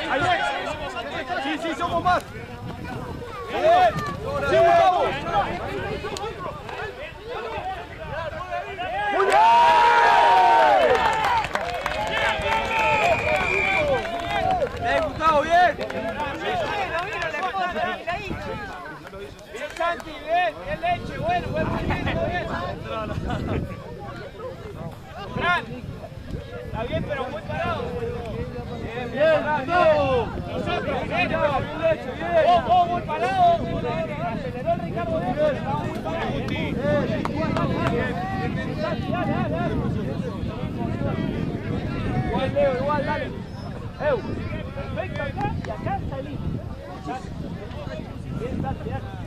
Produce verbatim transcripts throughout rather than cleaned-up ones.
Sí, sí, somos más. Bien. Sí, Gustavo. Muy bien. Bien, Gustavo, bien. Bien, Santi, bien. Bien, Leche, bueno, buen movimiento, bien. Fran. Está bien, pero muy parado. Bien, bien, Gustavo. Nosotros, bien, bien, Leche, bien. Vos, vos, muy parado. Aceleró el Ricardo, bien. Estaba muy parado. Bien, Santi, dale, dale, dale. Igual, Leo, igual, dale. Eu, perfecto acá y acá salí. Bien, Santi, dale.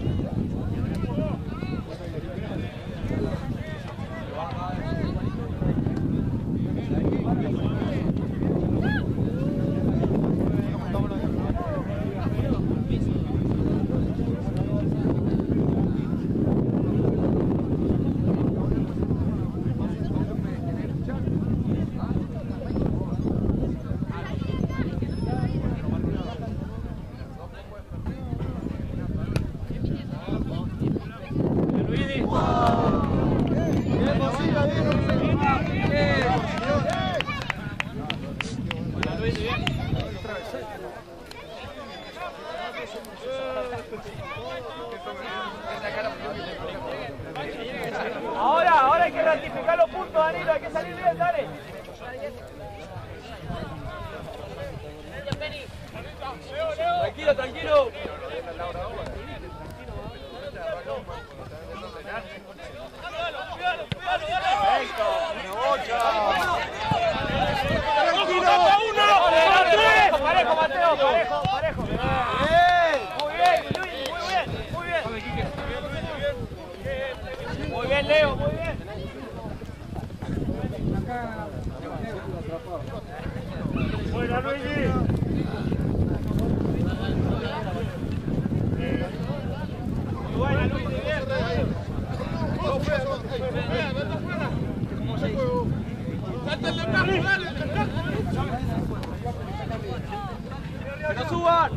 Ahora, ahora hay que ratificar los puntos, Danilo, hay que salir bien, dale. Tranquilo, tranquilo. Perfecto. Parejo, parejo, Mateo, parejo, parejo. Muy bien, Luis, muy bien, muy bien. Muy bien, Leo, muy bien. Buena, Luigi. Buena, Luigi, bien. No fuera, no fuera. ¿Cómo se dice? ¡Dale, dale, dale! ¡Que no suban!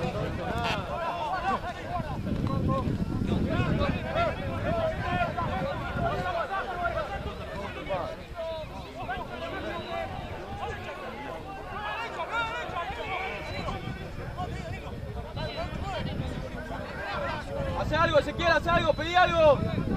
Hace algo, Ezequiel, hace algo, pedí algo.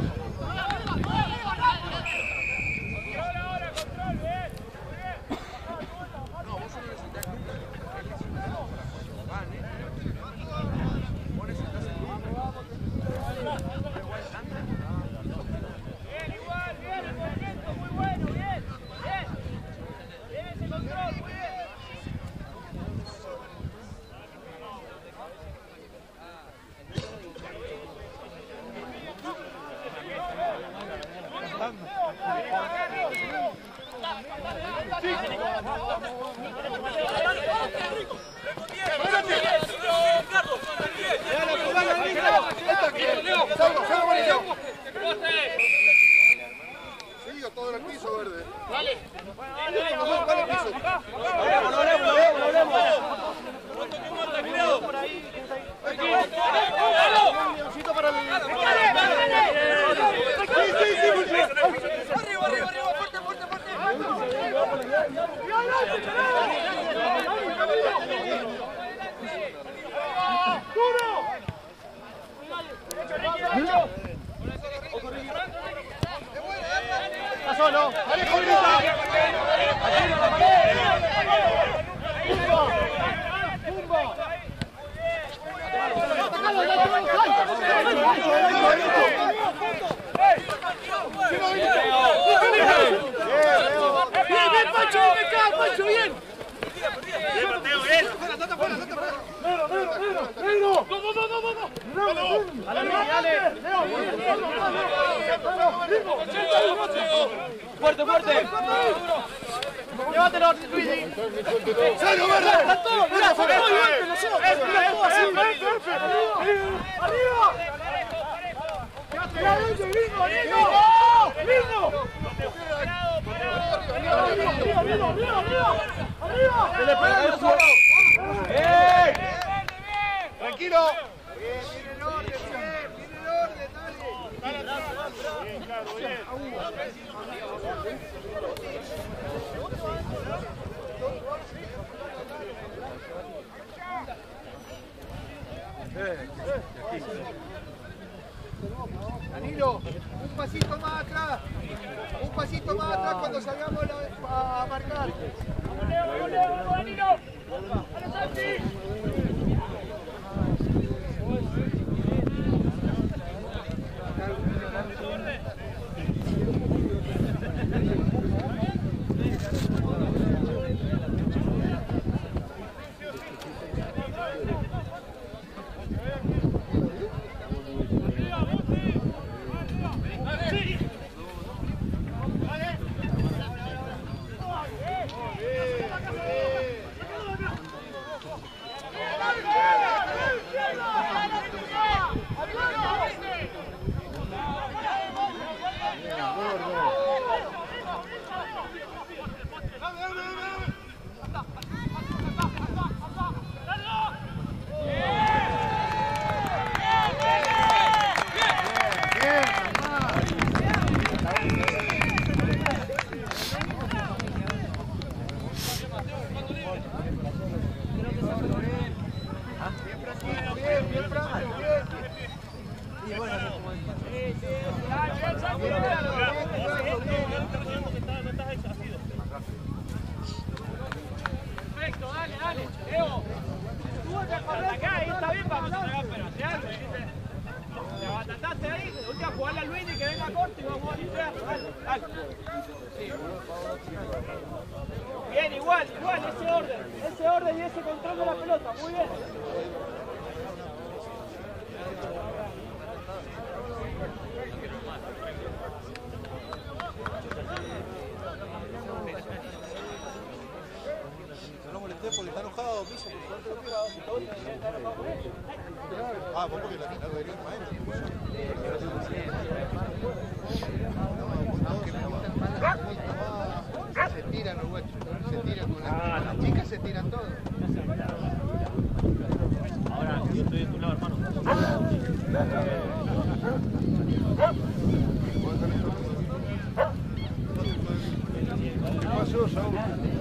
Sigo todo en el piso verde. Dale. Arriba, arriba, arriba, fuerte, fuerte, fuerte. Está solo. Alejo, grita. Atira la pared. Pumba. Pumba. Bien, bien, Pancho, bien acá, Pancho, bien. Bien, Mateo, bien. Date afuera, date afuera. Negro, negro, negro, negro. No, no, no, no, no. No, dale, dale. Fuerte, fuerte. Llévatelo, Luigi. ¡Salgo, verde! ¡Está todo! ¡Mira, está todo igual que nosotros! ¡Mira, todo así! ¡Arriba! ¡Mira, Luigi, gringo, gringo! ¡Gringo! ¡Arriba, arriba, arriba, arriba! ¡Arriba! ¡Que le peguen los solos! tranquilo. Bien, viene el orden, bien, viene el orden, dale. Bien, claro, bien. Danilo, un pasito más atrás. Un pasito más atrás cuando salgamos a, a marcar. ¡Vamos, Leo, vamos, Leo, vamos, Danilo! ¡Dale, Santi! Perfecto, dale, dale, Leo. Tú para acá, ahí está bien para que no se haga, pero hace algo, ¿viste? Te abandontaste ahí, te voy a jugarle a Luis y que venga corto y vamos a limpiar. Dale, dale. Sí. Bien, igual, igual, ese orden, ese orden y ese control de la pelota, muy bien. No molesté porque está enojado, piso. Ah, vos porque la final debería ir maestro. Se tiran los guachos, se tiran con la, las chicas se tiran todo. Ahora, yo estoy de tu lado, hermano. ¿Qué pasó, Saúl?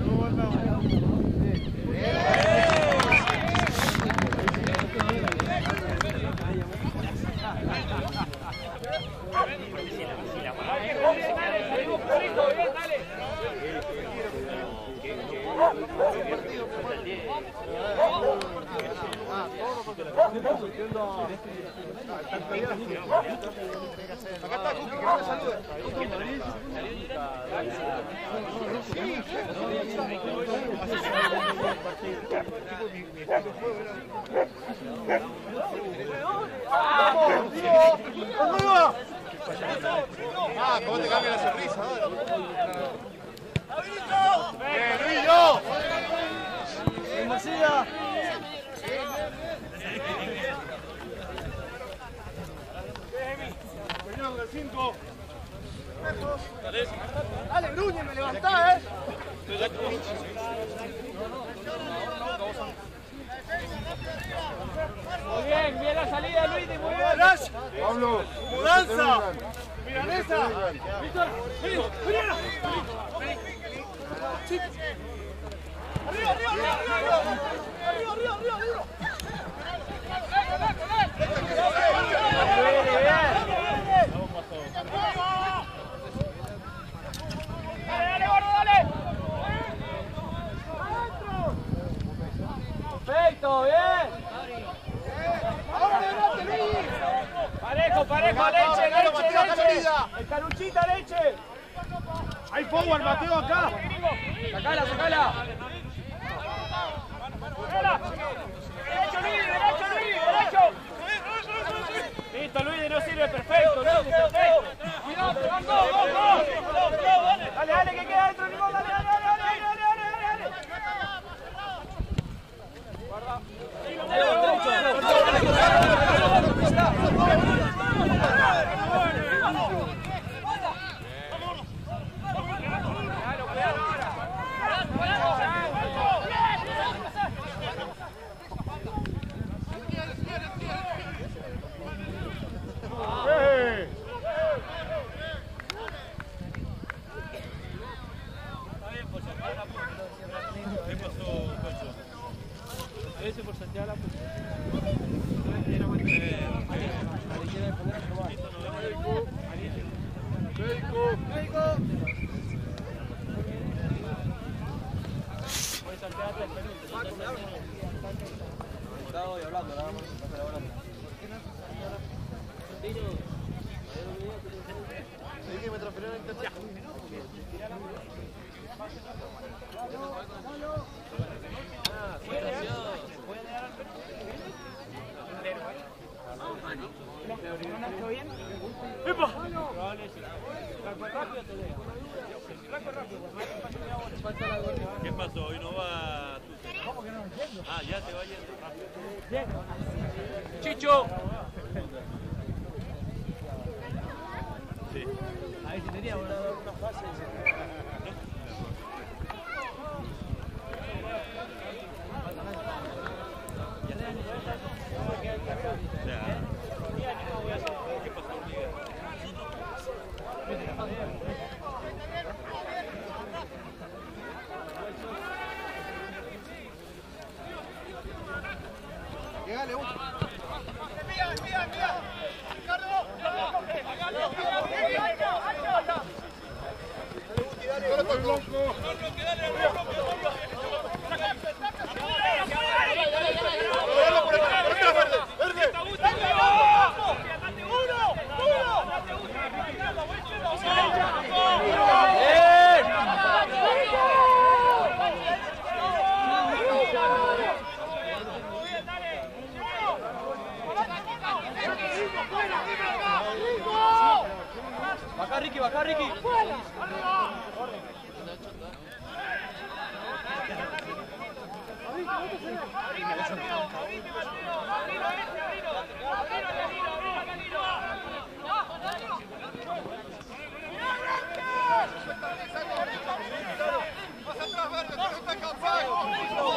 Acá está Cookie, que no me salude. Ah, ¿cómo te cambia la sonrisa ahora? ¡Bien, Luillo! ¡Bienvenida! cinco. Dale, Gruñe, me levantá, eh. Muy bien, bien la salida, Luis, muy bien. Pablo, ¡Mudanza! ¡Milanesa! ¡Víctor! ¡Vení! ¡Vení! ¡Arriba, arriba, arriba! ¡Arriba, arriba, arriba! ¡Arriba! ¡Dale, dale, gordo, dale! ¡Perfecto, bien! ¡Ahora adelante, Luis! Parejo, parejo, leche, leche, leche. El caluchita, leche. Hay forward, Mateo, acá. Sacala, sacala. Derecho, Luis, derecho, Luis, derecho. Listo, Luis, no sirve, perfecto, Luis, perfecto. Cuidado, te van dos, dos, dos. Dale, dale, que queda dentro, Limón, dale, dale, dale, dale, dale, dale, dale. Guarda. Cuidado, cuidado ahora. Ese por Santiago la puta. Estaba hoy hablando, nada más. Estaba hablando. Sí, que me transfirieron en internet. ¿Qué pasó? Hoy no va tu... ¿Cómo que no entiendo? Ah, ya te va yendo rápido. Chicho. Sí. A ver si tenía una fase. ¿Qué pasó, Llegale, un. Mira, mira, mira. Ricardo. Baja Ricky, baja Ricky. Más atrás, Verde, no está cansado.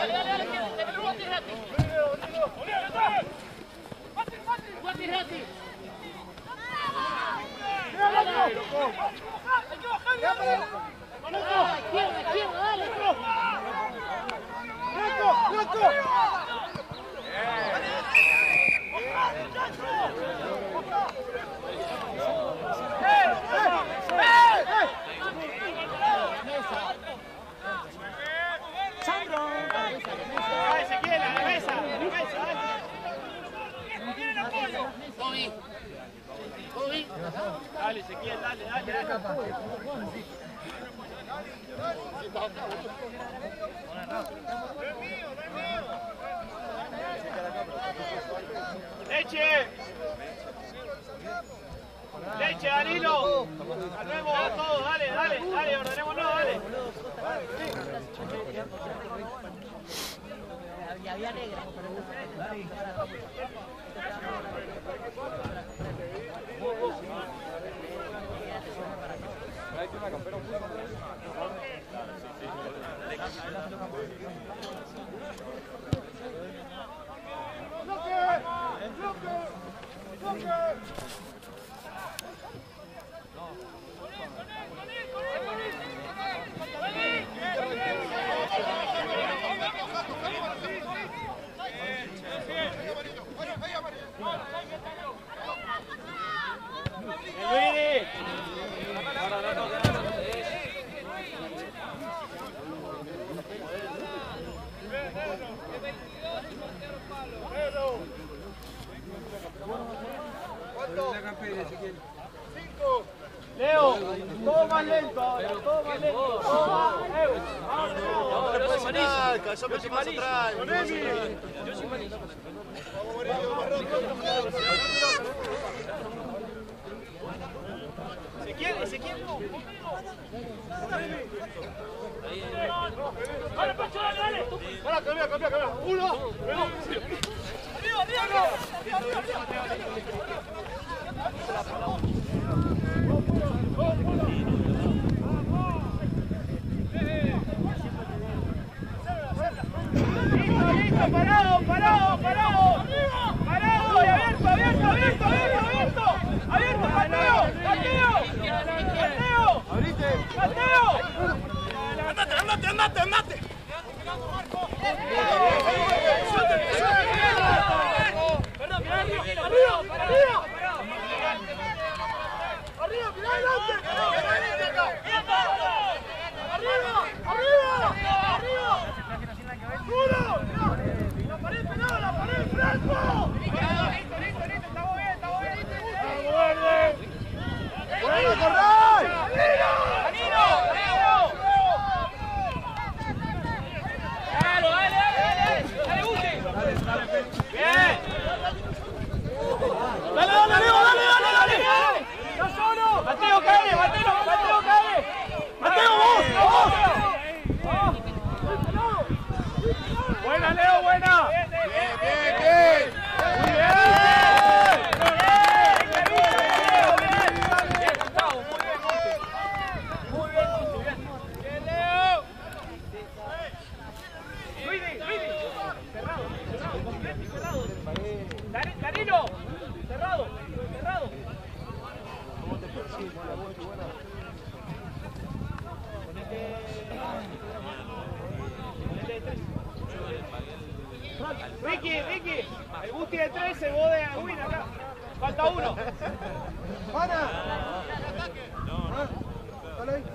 Ezequiel, a la mesa, a la mesa. Dale, Ezequiel, dale, dale, dale. Leche. Leche, Danilo. Al nuevo todo, dale, dale, dale, ordenémonos, dale. Y había negra, Leo, todo más lento ahora, todo más lento. Todo más, Leo. Vamos, No puede ser nada, cayó más atrás. yo soy malísimo. Vamos, Morillo, más rápido. Ezequiel, Ezequiel, no. Dale, Pacho, dale, dale. Pará, cambia, cambia, cambia. Uno, dos. Arriba, arriba, arriba. Arriba, arriba. Listo, parado, parado, parado. Parado, y abierto, abierto, abierto, abierto, abierto. Abierto, Mateo, Mateo. Mateo. Abrite. Mateo. Andate, andate, andate, andate. Danilo, cerrado, cerrado. Ricky, Ricky, el Gusti de trece, vos de Agüín acá. Falta uno. ¡Pana! Dale ahí.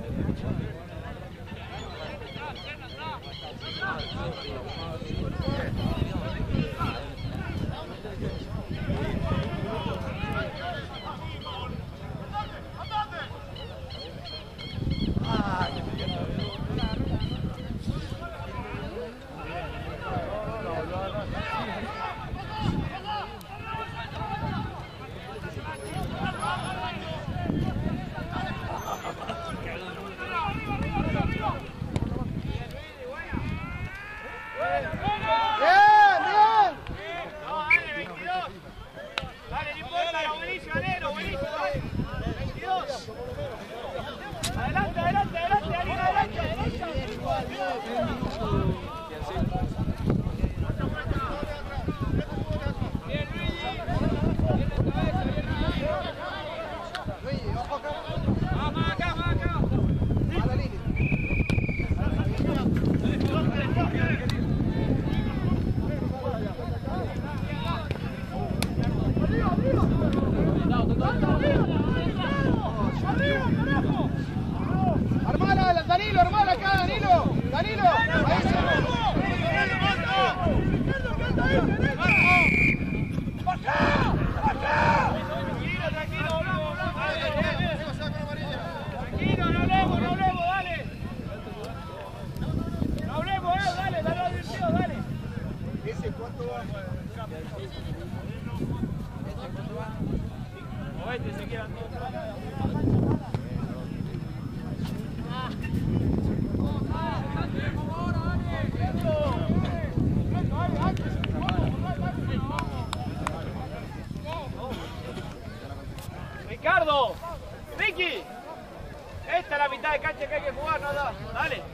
Adelante, adelante, adelante, alguien adelante, derecha. Bien, Luigi. Luigi, ojo acá. Vamos acá, vamos acá. A la línea. Armala, Danilo, armala acá, Danilo. Danilo. Ahí se Tranquilo, tranquilo, volvamos, volvamos. Tranquilo, no hablemos, no hablemos, dale. No hablemos, eh, dale, dale, dale, dale. ¿Ese cuánto va? Movete, se quedan todos. Ricardo, Ricky, esta es la mitad de cancha que hay que jugar, no da. Dale.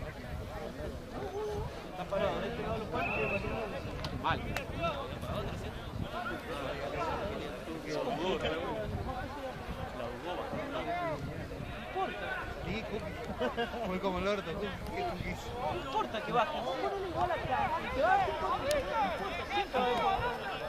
Está parado, este lado los palos y mal. Muy como el orto. No importa que baje, vos ponele igual acá. Que baje, no importa.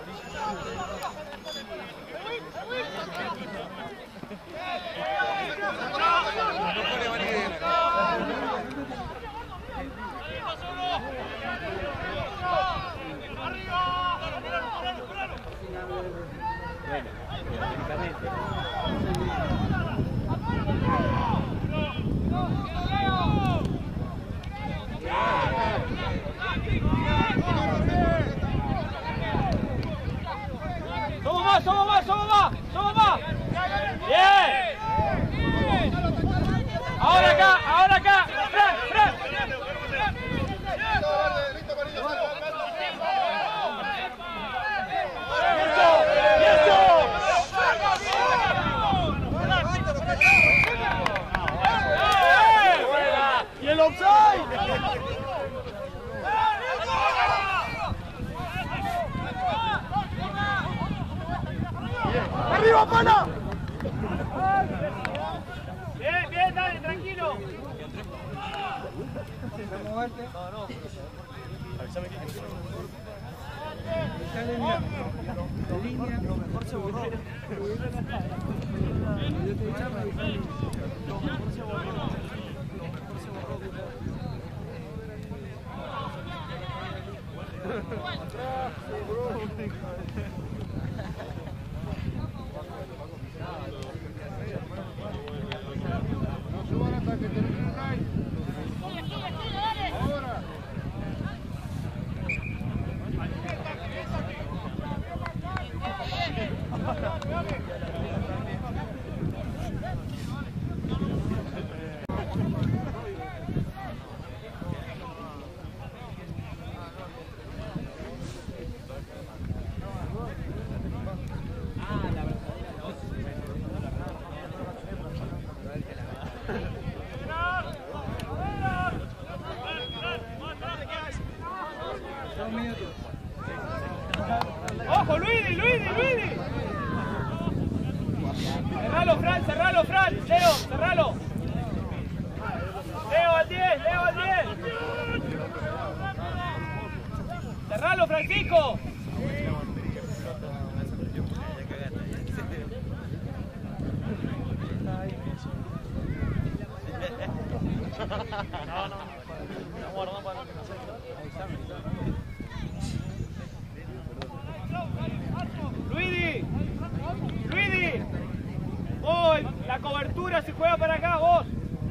Somos más, somos más, somos más, somos más. Bien. Ahora acá, ahora acá. Fran, Fran. ¡Y el offside! ¡Arriba, pana! Bien, bien, dale, tranquilo. No, no, avísame que lo mejor se borró. Lo mejor se borró. Lo mejor se borró. No suban hasta que termine el ride. Ahora. Dos minutos. ¡Ojo, Luidi, Luidi, Luidi! Cerralo, Fran, cerralo, Fran. Leo, cerralo. Leo al diez, Leo al diez. Cerralo, Francisco. No, no. Vamos guardando para que no se Luidi, Luidi. Vos, la cobertura se juega para acá, vos.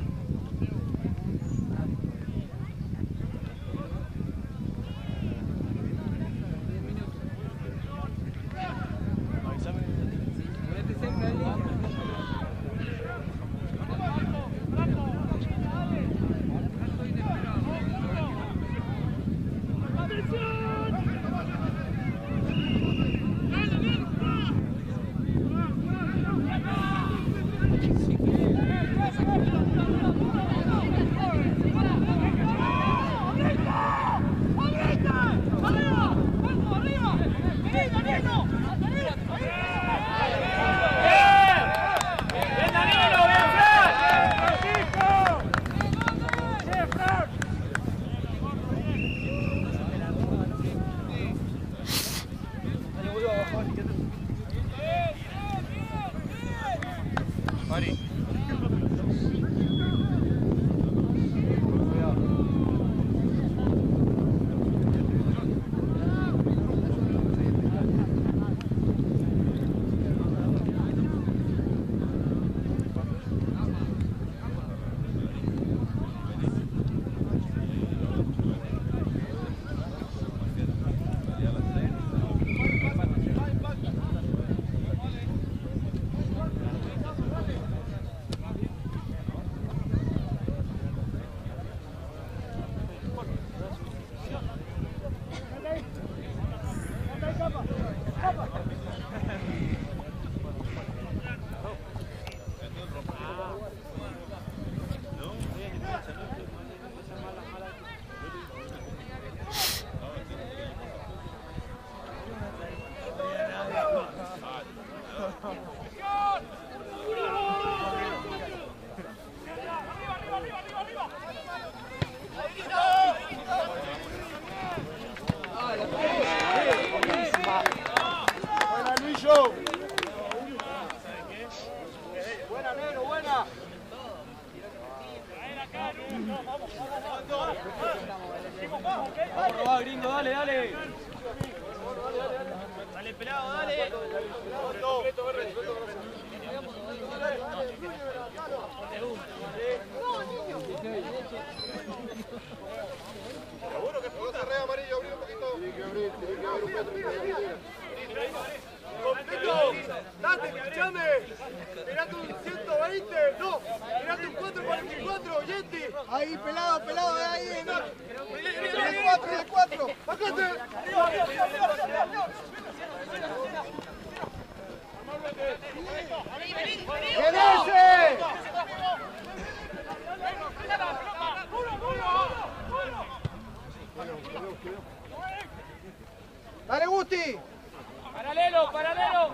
¡Dale, Gusti! ¡Paralelo, paralelo!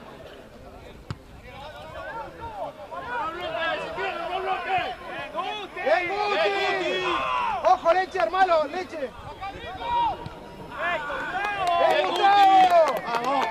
¡Bien, Gusti! ¡Ojo, Leche, hermano! ¡Leche! ¡Bien, Gustavo! ¡Vamos!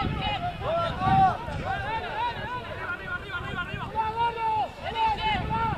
¡Arriba, arriba, arriba!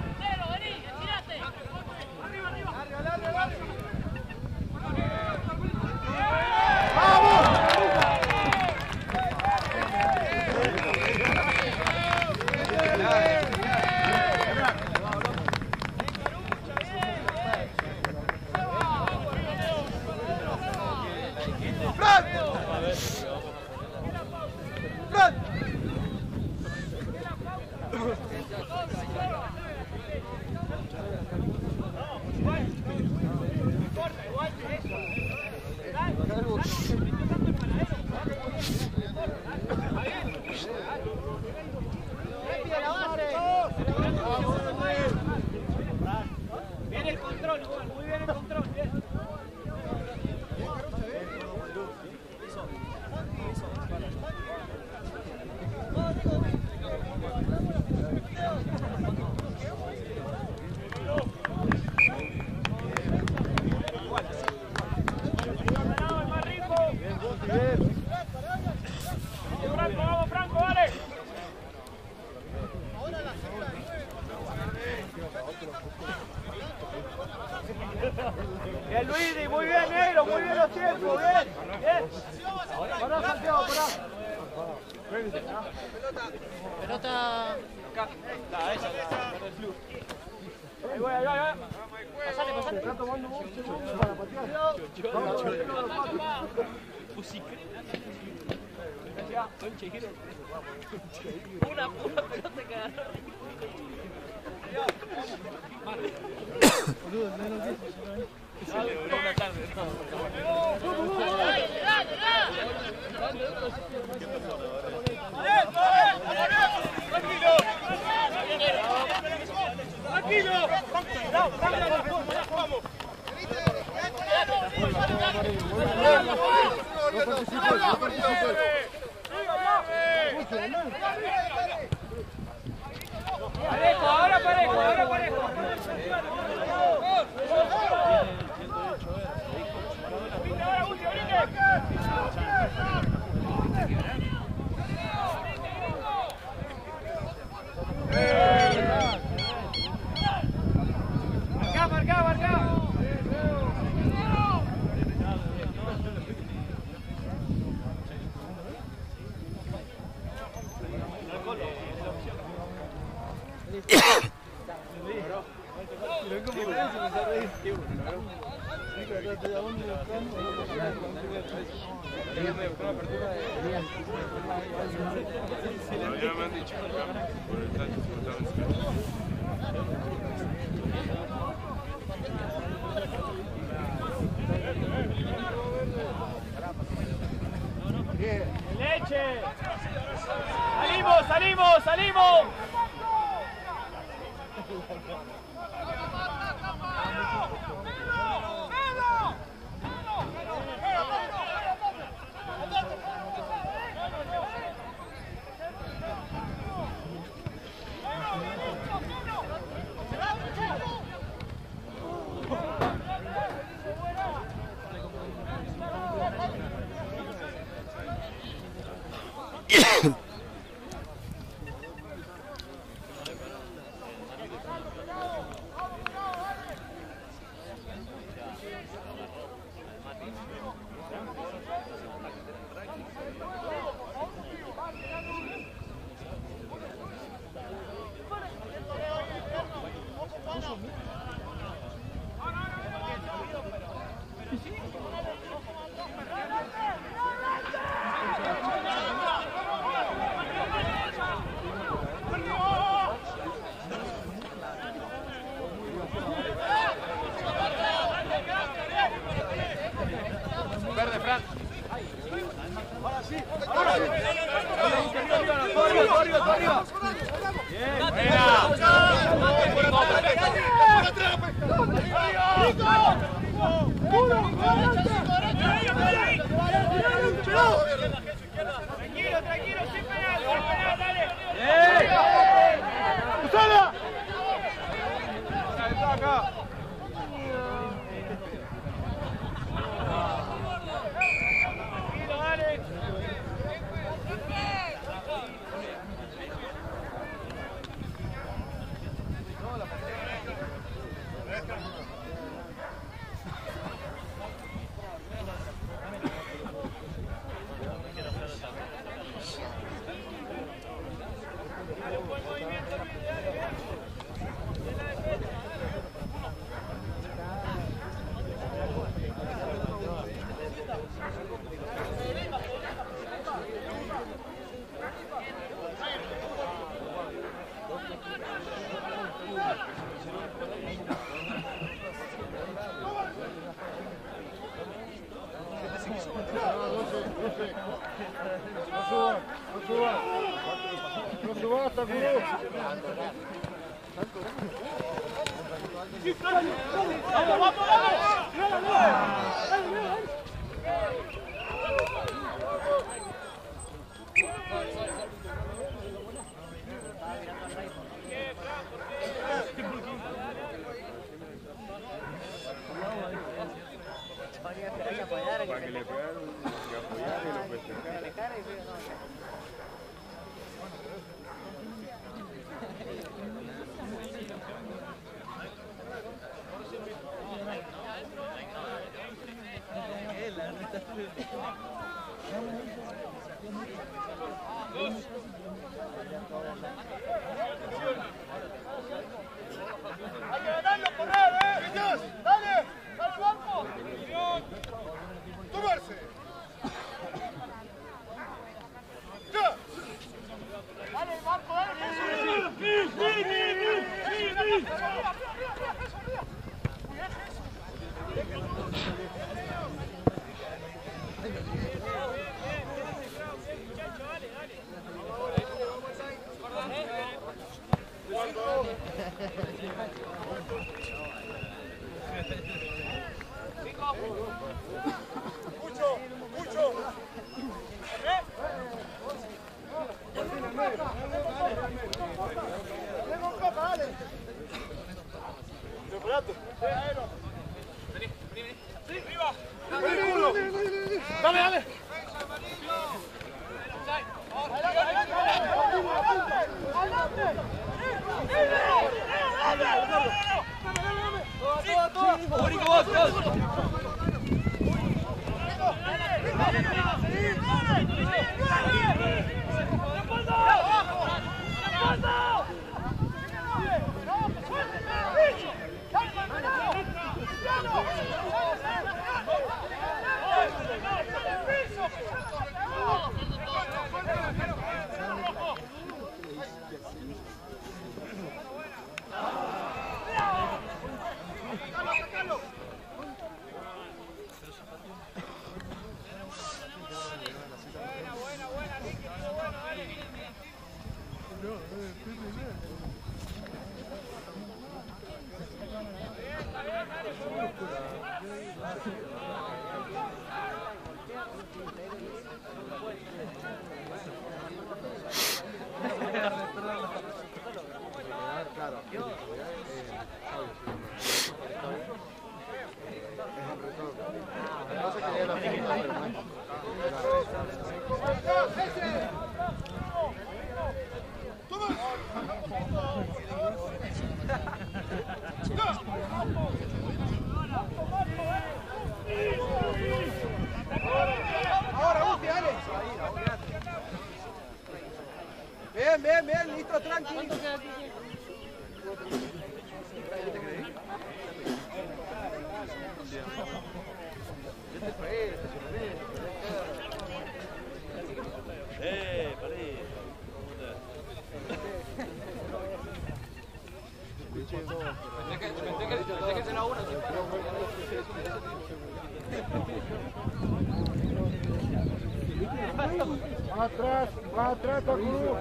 Bien el control, muy bien el control. Bien. Franco, vamos Franco, vale. Bien Luigi, muy bien negro, muy bien los tiempos, bien, bien. Pará Santiago, pará. Pelota. Está, esa, ahí voy, ahí voy, ahí voy. Pasale, pasale. ¿Está tomando vos? Para patear. Una pura pelota que agarró. Celebró una tarde. Tranquilo. Tranquilo. Vamos. No participes, no participes. Parejo, ahora parejo, ahora parejo. Ahora Guti, marcá, marcá, marcá. Ya me han dicho por el tacho, ¡Leche! ¡Salimos, salimos, salimos! Verde, Fran. Ahora sí. Ahora sí. Arriba, arriba, arriba. Bien, tranquilo, tranquilo, sin penal, sin penal, dale. ¡Usala! Está acá. Tranquilo, dale. No subas hasta el grupo. ¡Vamos, vamos, vamos! Para que le puedan apoyar y lo festejar. ¡Hay que ganarlo, correr, eh! ¡Niños! ¡Dale! ¡Dale, banco! ¡Tomarse! ¡Dale, banco, dale! ¡Sí, sí, sí, sí! ¡Mucho! ¡Mucho! ¡Preparate! Vení, vení, vení. ¡Sí, arriba! ¡Dale, dale! Ahora, Busti, dale. Bien, bien, bien, listo, tranqui. Eh, palí. Más atrás, más atrás, Takuru.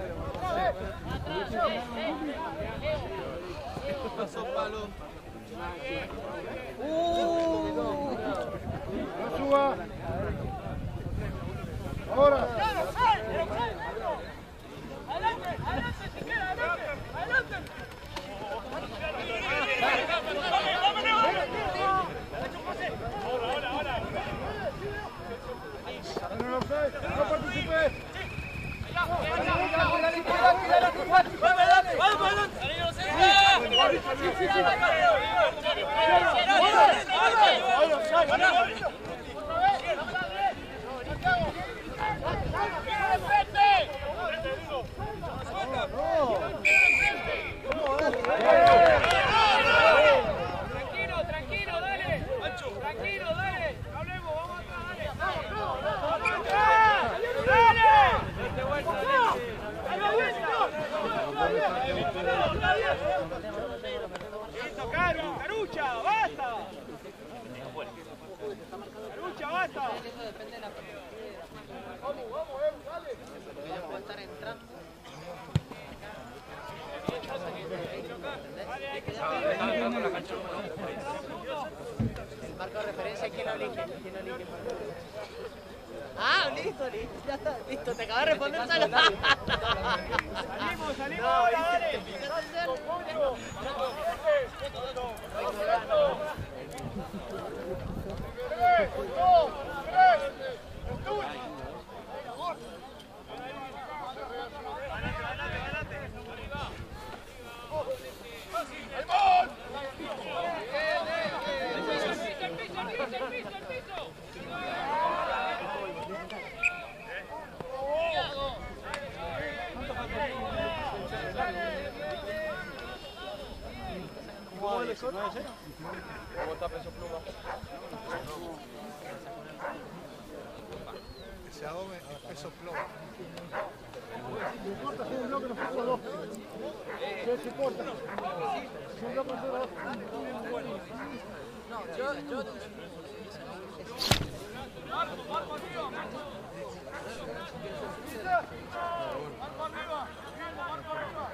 No suba. Ahora. ¡Adelante, adelante, si queda, adelante! ¡Adelante! No participes. Tranquilo, tranquilo, dale. Tranquilo, dale. Hablemos, vamos atrás, dale. ¡Dale! ¡Dale vuelta! ¡Dale vuelta! Listo, Caru, Carucha, basta. Carucha, basta. Vamos, vamos, eh, dale. Ella puede estar entrando. El marco de referencia, ¿quién lo elige? ¿Quién lo elige? Ah, listo, listo, ya está, listo, te acabo de responder solo. Salimos, salimos ahora, dale. ¿Cómo está Peso Pluma? Ese adobe es peso plomo. Corta, si un bloque nos puso dos. Se corta. Si un bloque nos puso dos. No, yo, yo... Marco, Marco arriba, Marco. Marco arriba. Marco arriba.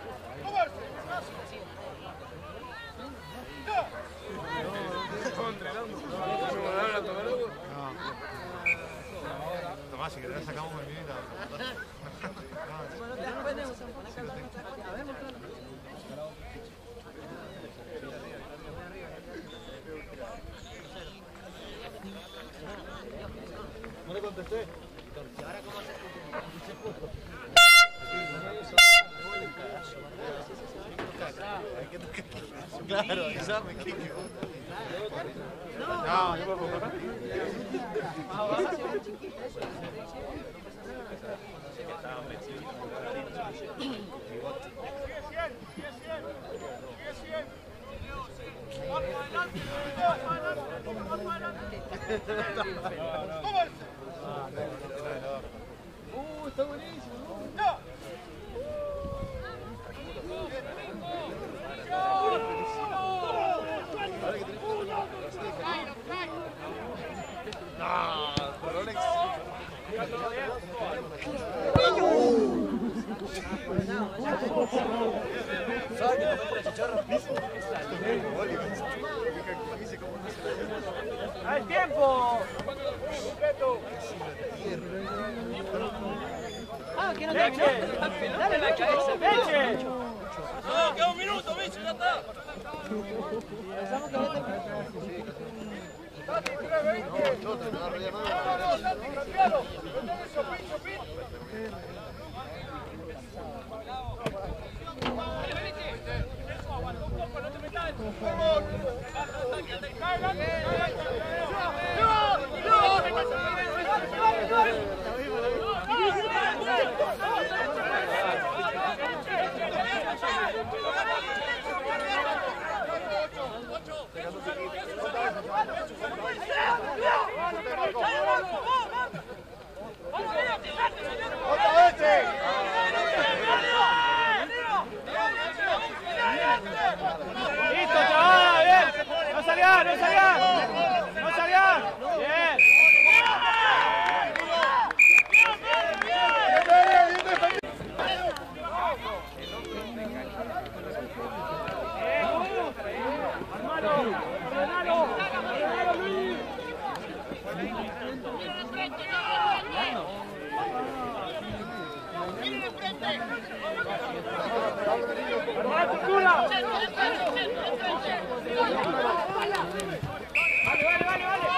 Tomás, si querés sacamos el minita. No le contesté. Claro, avísame, Kiki. No, yo puedo comprar. Uh, está buenísimo. No, por Rolex. ¡Al tiempo! Ah, que no te ¡Leche! dale la cabeza. ¡Leche! No, queda un minuto, bicho, ya está. Pensamos que había terminado. Tati, tres veinte. No, no, Tati, cambialo. Metele eso, pincho, pincho. Eso, aguanta un poco, no te metas. Vamos. ¡Otra vez! ¡Listo, chaval! ¡Bien! ¡No salía, no salía! ¡No salía! ¡Bien! ¡Armalo! ¡Ordenalo! ¡Ordenalo, Luis! ¡Armá la estructura! ¡Vale, vale, vale, vale!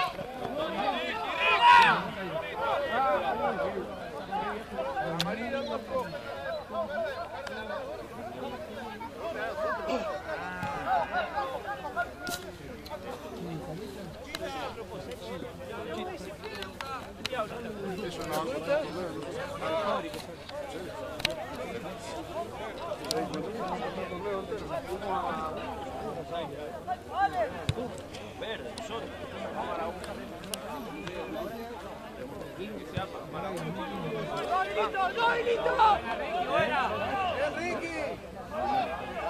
Verde, nosotros. ¡No, listo! ¡No, listo! ¡Enrique!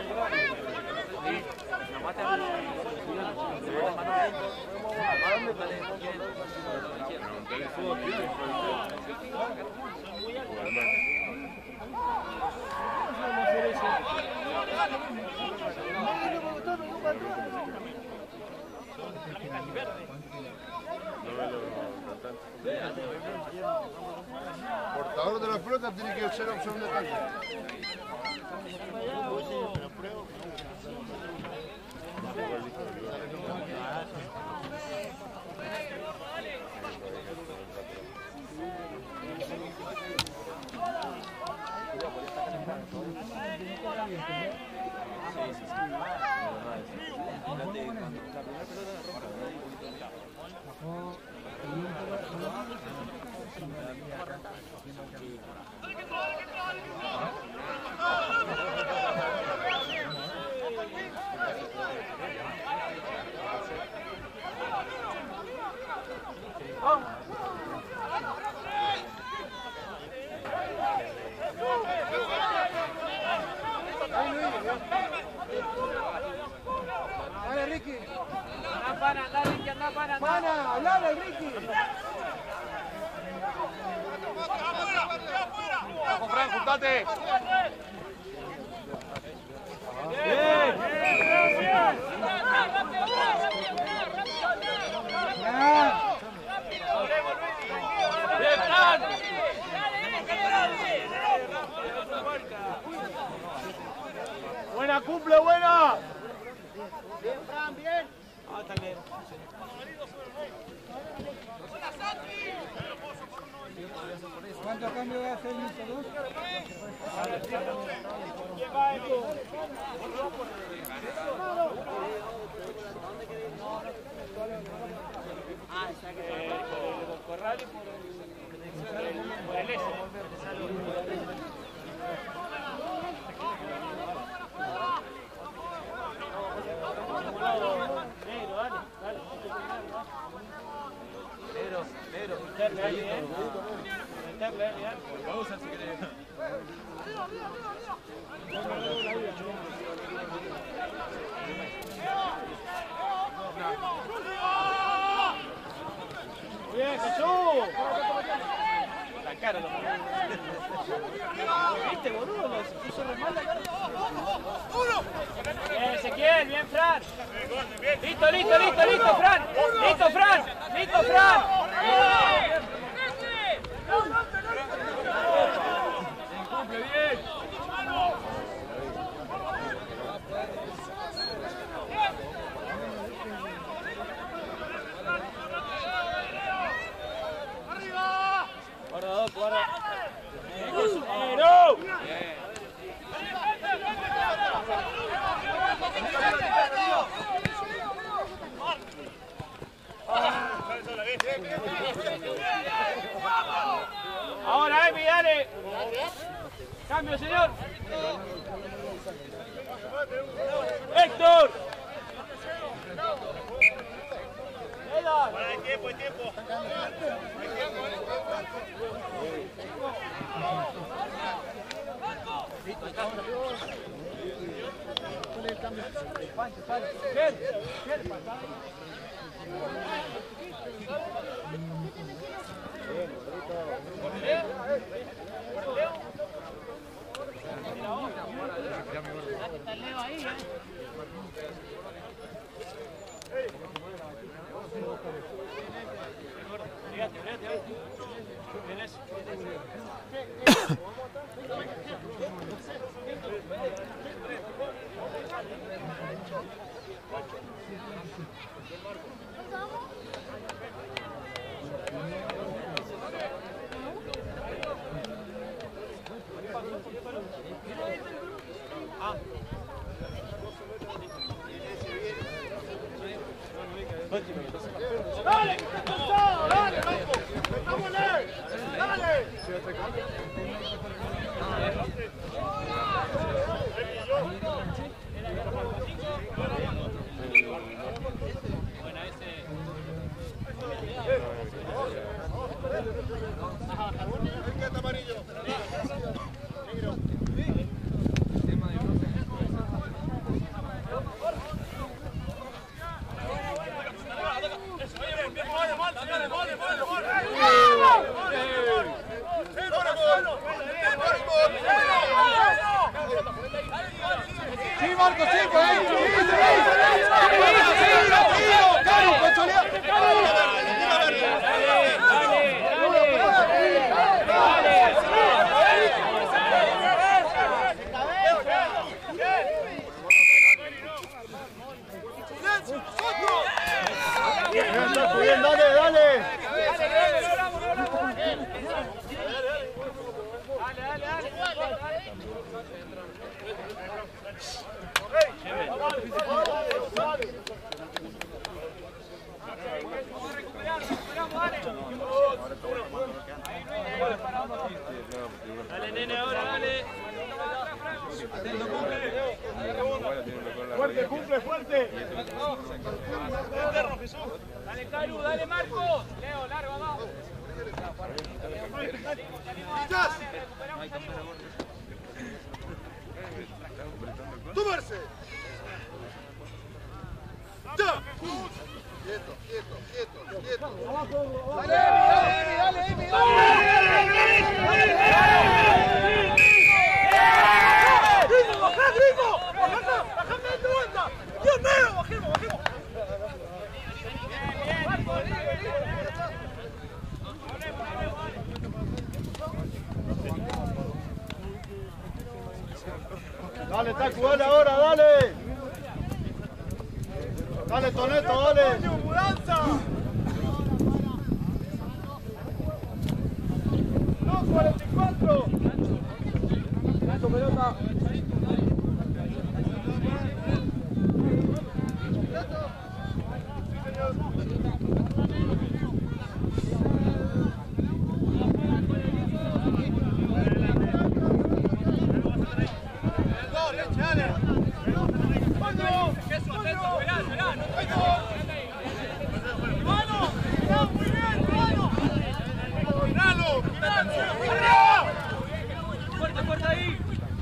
Portador de la pelota tiene que ser opción de ataque. Dale, Ricky. Anda, pana, anda, Ricky, anda, pana, anda. Pana, hablale, Ricky. Vamos, Fran, juntate. Bien, bien, bien. Bien, Fran. Buena, cumple, buena. Bien, Fran, bien. Ah, está bien. ¿Cuánto cambio va a hacer Mister dos? ¿Quién va, Edu? Ah, está que Eh, por el Corral y por el, por el S. Negro, dale, dale. Negro, negro. Meterle ahí, ¿eh? Meterle ahí, ¿eh? Pausa si querés. Bien, Jesús. La cara lo ¿viste, boludo? Los puso re mal la cara. Bien, Ezequiel, bien, Fran. Listo, listo, listo, listo, Fran. Listo, Fran. Listo, Fran. Cumple bien. Guarda, dos, guarda. ¡Pero! Ahora, Emi, dale. Cambio, señor. Héctor. Para el tiempo, el tiempo. Bien, bien, Está el Leo ahí, ¿eh? Fíjate, fíjate. Bien eso. Ah. Dale, dale, loco. Metámosle. Dale. Marco, sí, por ahí. Sí, sí, sí. Caro, consolidado. Bien, dale, dale. Dale, nene, ahora, dale. Fuerte, cumple, fuerte. Dale, Caru, dale, Marco. Leo, largo, abajo. ¡Tomarse! ¡Ya! Quieto, quieto, quieto, quieto. ¡Dale, Emi, dale, Emi, dale! ¡Grimo, bajá, Grimo! ¡Bajá, bajame de tu vuelta! ¡Dios mío, bajemos, bajemos! Dale, Tacu, dale ahora, dale. Dale, Toneto, dale. ¡Mudanza! ¡dos cuarenta y cuatro! ¡Gato, pelota! Fuerte, fuerte ahí.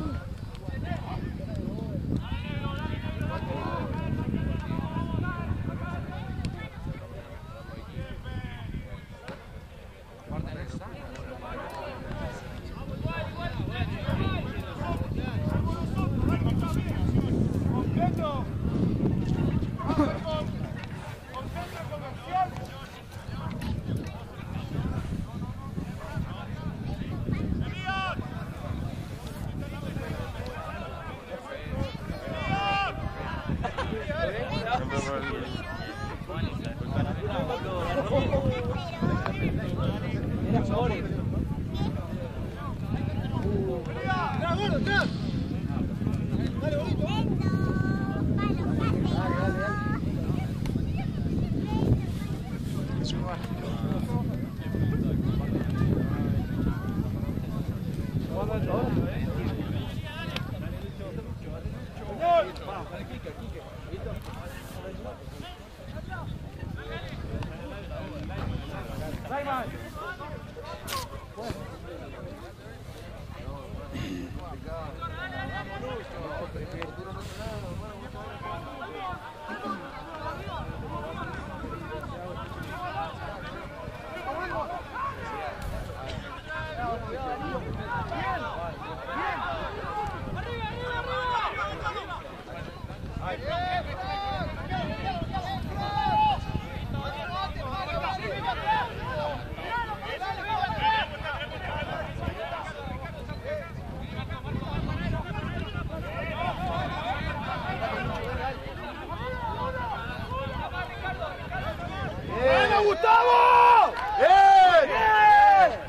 ¡Gustavo! ¡Bien! ¡Bien!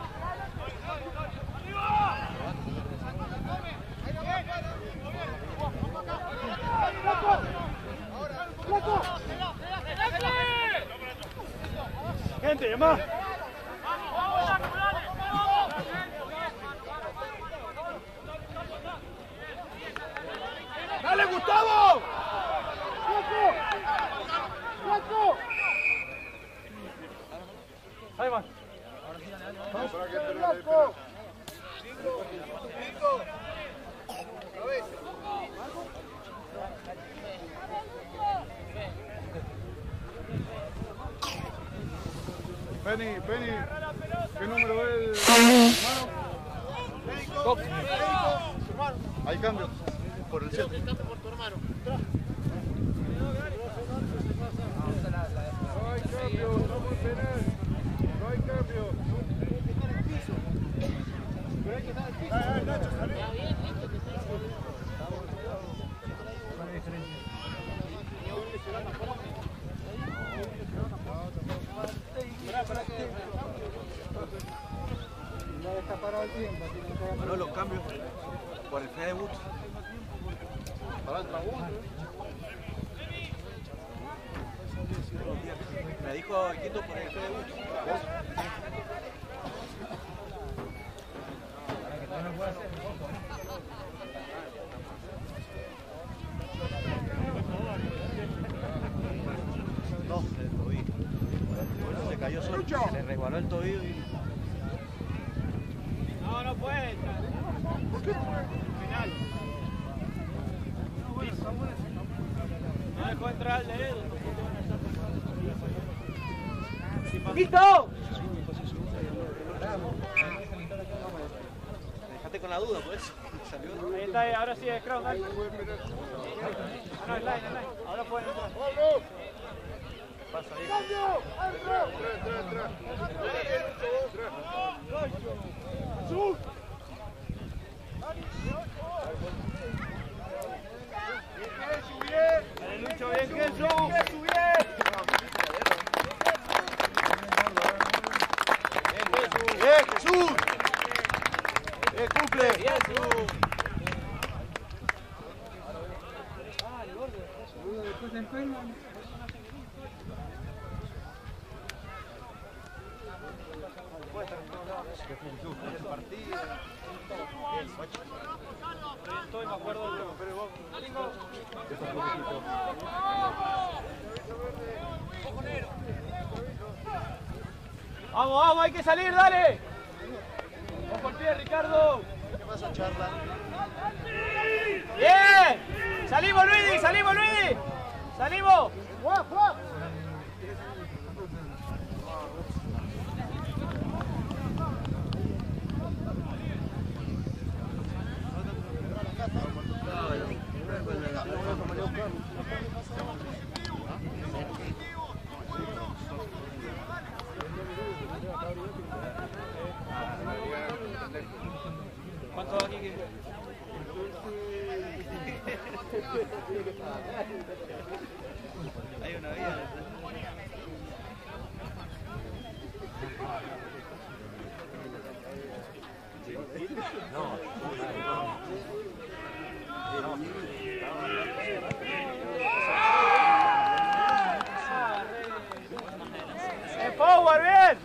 Gente, llama. ¡Dale, Gustavo! Ahí va. Penny, Penny, ¿qué número es el hermano? Ahí cambio. por el centro. Cambio por tu hermano. No hay cambio, vamos a tener. No hay cambio. Pero hay que estar al piso. Ay, ay, Nacho, salí. Está bien, listo, que está. No está parado el tiempo. Bueno, los cambios por el Fede Bus. Para el trabajo. Me dijo quieto por el Fede Bus. No, el tobillo. Bueno, se cayó solo, se le resbaló el tobillo y... No, no puede entrar. Final. No dejó entrar el dedo. ¡Listo! Dejaste con la duda, por eso. Salió. Ahí está, ahora sí es Crown, dale. Ah, no, es line, es line. Ahora pueden entrar. Pasa ahí. ¡Cambio! ¡Entra! ¡Entra, entra, entra! ¡Sub! Dale, Lucho, bien, Jesús. ¡Jesús, bien! ¡Eh, Jesús! ¡Eh, cumple! Después se enferman. El partido. Estoy, me acuerdo de lo Vamos, vamos, hay que salir, dale. Ojo el pie, Ricardo. ¿Qué pasa, Charla? Bien. Salimos, Luis, salimos, Luis. Salimos. ¡Guap, guap! ¿Cuánto aquí? Hay una vida. ¡En forward, bien!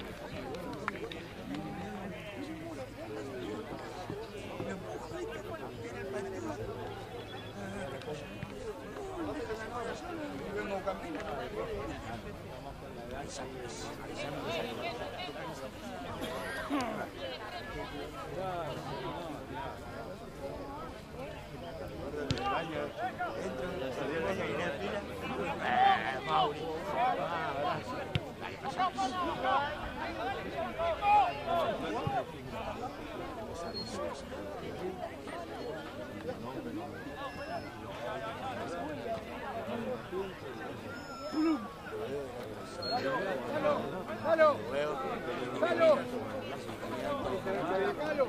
¡Salo! ¡Salo! ¡Atacalo!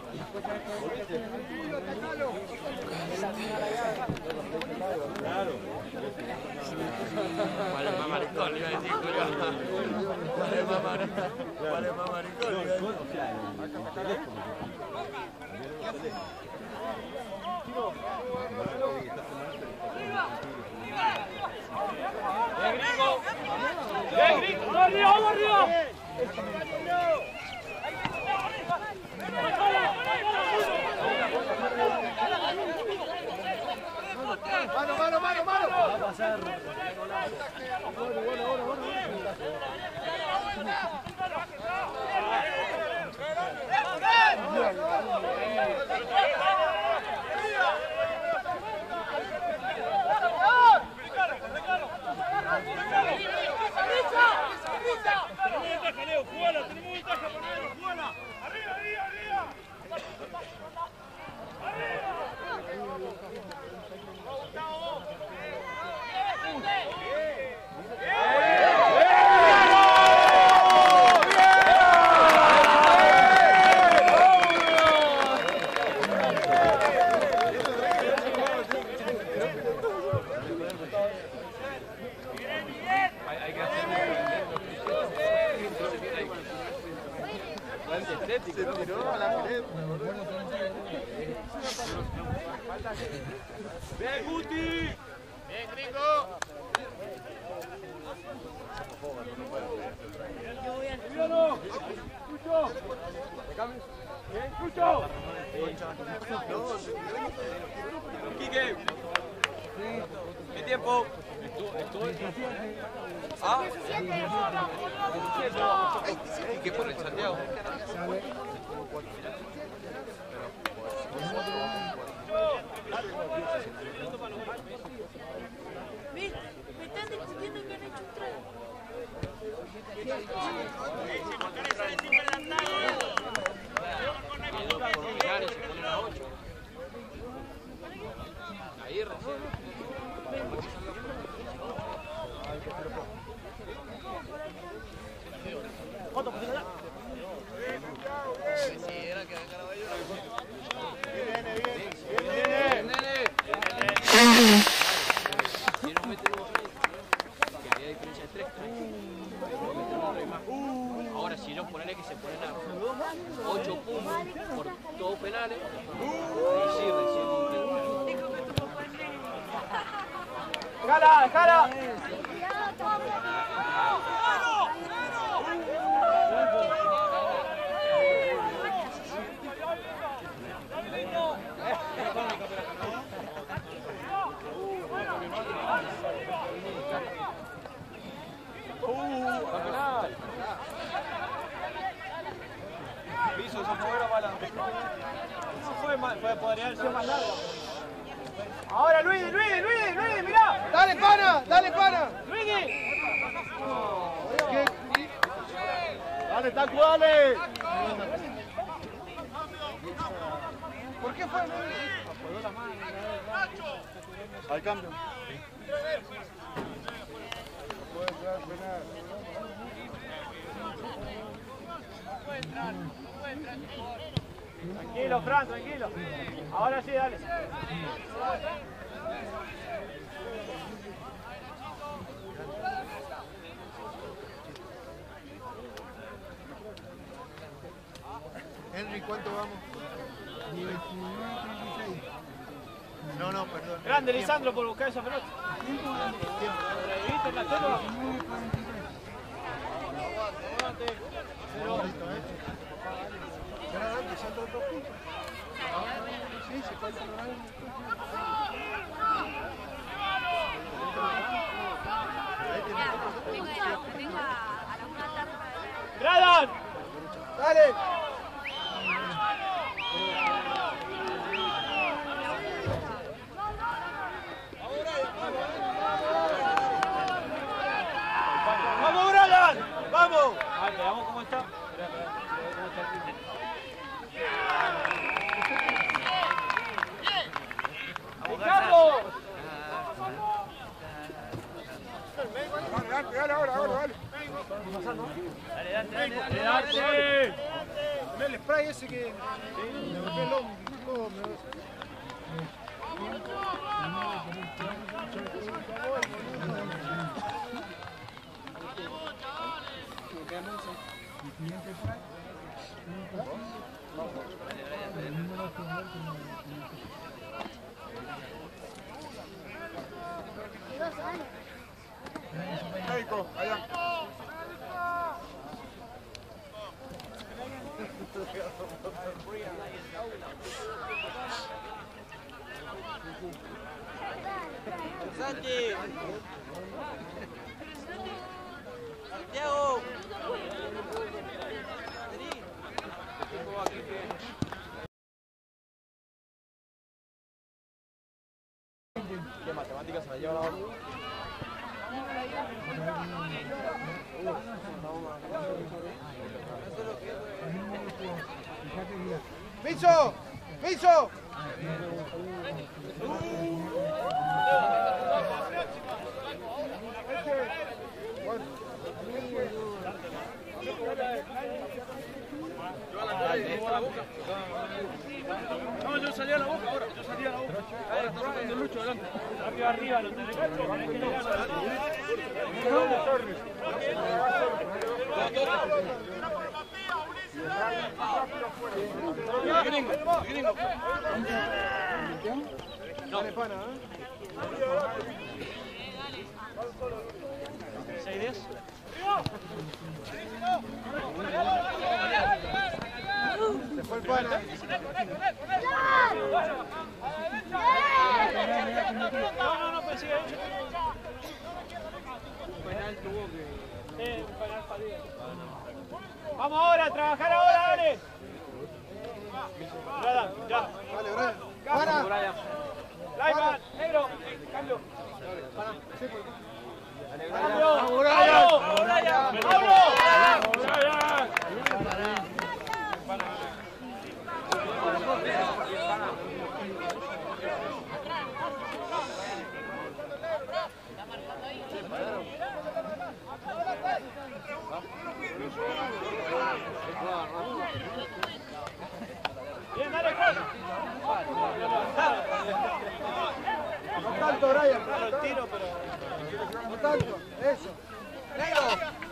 ¡Atacalo! Claro. ¿Cuál es más maricón? Le iba a decir, Julio. ¿Cuál es más maricón? ¿Cuál es más maricón? Le iba a decir. ¡Bien, gringo! ¡Bien, gringo! ¡Vamos arriba, vamos arriba! ¡Mano, mano, mano, mano! Va a pasar. Bueno, bueno, bueno, bueno. tiró a la pared. ¡Bien, Guti! Bien, gringo. ¡Míralo! ¡Escucho! ¡Bien, escucho! Quique. ¿Qué tiempo? ¿Ah? ¿Y qué pone Santiago? Me están discutiendo que han hecho un tren. Ahí recién. ¿Cuánto? ¿Pues allá? Viene, ¡Bien, viene. nene! Si no meten un tren, que había diferencia de tres trays. Ahora, si no, ponele que se ponen a ocho puntos por todos penales, ahí sí recién un tren. ¡Jala, jala! Piso, se fue la bala. Eso fue, fue, podría haber sido más largo. Ahora, Luis, Luis, Luis, Luis, mirá. Dale, pana, dale, pana. Luigi. Dale, Tacu, dale. ¿Por qué fue? Al cambio. Tranquilo, Fran, tranquilo. Ahora sí, dale. Henry, ¿cuánto vamos? No, no, perdón. Grande, Lisandro, por buscar esa pelota. ¿Viste en la toma? Sí, se puede celebrar. Venga a la una tarde. ¡Gradan! Dale. ¡Vamos, Brian! ¡Vamos! A ver, veamos cómo está. ¡Ricardo! Dale, dale, ahora, ahora, dale. Dale, dale, dale, dale. Dame el spray ese que me golpeó el hombro. Médico, allá. Santi. Santiago. ¿Qué matemáticas se la lleva la otra? ¡Micho! ¡Micho! No, yo salí a la boca ahora. Yo salí a la boca. Ahora está sacando el Lucho adelante. Rápido arriba, los telecacho. Torres. Gringo, gringo. No. ¿seis diez? Se fue el pana. No, no, no, pues sigue ahí. Penal tuvo que... Sí, un penal fallado. Vamos ahora, a trabajar ahora, dale. Brian, ya. Vale, Brian. Para. Lyman, negro, cambio. Para. Sí, pues. ¡Pablo! ¡Pablo! ¡Pablo! Bien, dale, Carlos. No tanto, Brian. Claro, el tiro, pero... No tanto. Eso. Negro.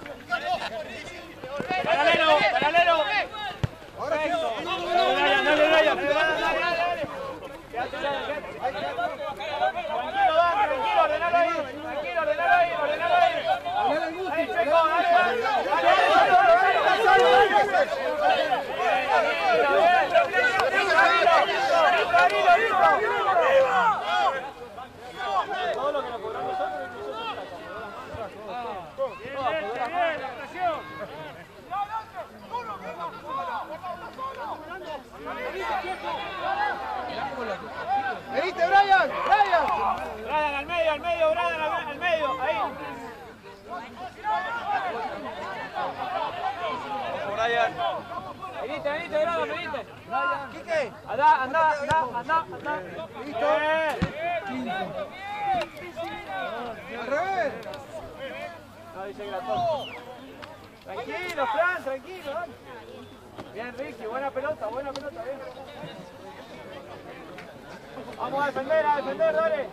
¡Paralelo! ¡Paralelo! Ahora sí. Dale, Brian, dale, Brian. Dale, dale, dale. Quédate, quédate. Tranquilo, Dan, tranquilo, ordenalo ahí. Tranquilo, ordenalo ahí, ordenalo ahí. Ahí, Checo, dale, dale. Todo lo que nos cobramos nosotros, nosotros bien, bien, la presión. Veniste, Brian. Brian. Brian al medio, al medio, Brian al, al medio, ahí. Ojo, Brian. Venite, venite, Brian, venite. Quique. Anda, anda, anda, anda, anda. Listo. Al revés. No, dice que la toca. Tranquilo, Fran, tranquilo, dale. Bien, Ricky, buena pelota, buena pelota, bien. Vamos a defender, a defender, dale.